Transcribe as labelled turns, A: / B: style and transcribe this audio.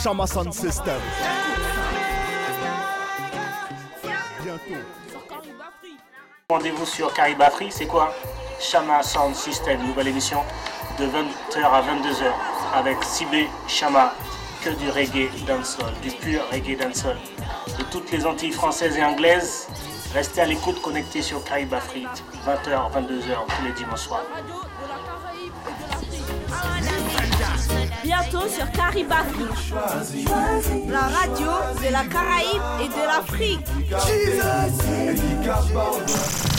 A: Shama Sound System. Bientôt.
B: Rendez-vous sur Caribe Free, c'est quoi? Shama Sound System, nouvelle émission de 20h à 22h avec Sibé Shama, que du reggae dancehall, du pur reggae dancehall. De toutes les Antilles françaises et anglaises, restez à l'écoute, connectés sur Caribe Free, 20h, 22h tous les dimanches soirs.
C: Bientôt sur Caribe Free, la radio de la Caraïbe et de l'Afrique.
D: Jesus.